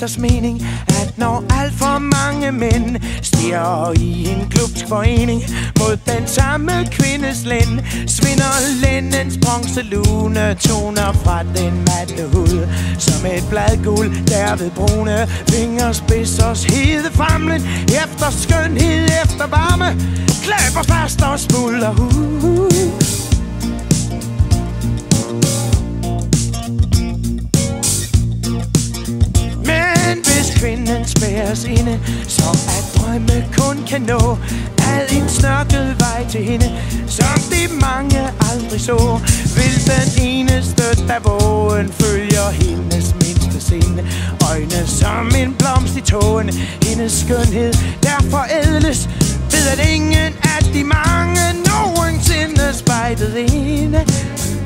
rygters mening, at når alt for mange mænd stiger i en glupsk forening mod den samme kvindes lænd, svinder lændens bronzelune toner fra den matte hud. Som et blad guld, der ved brune fingerspidsers hede famlen efter skønhed, efter varme, klæber fast og smulder hud. Men hvis kvinden spærres inde, så at drømme kun kan nå al en snørket vej til hende, som de mange aldrig så, vil den eneste, der vågen følger hendes mindste sind. Øjne som en blomst i tågen, hendes skønhed der forædles ved at ingen af de mange nogensinde spejdet inde.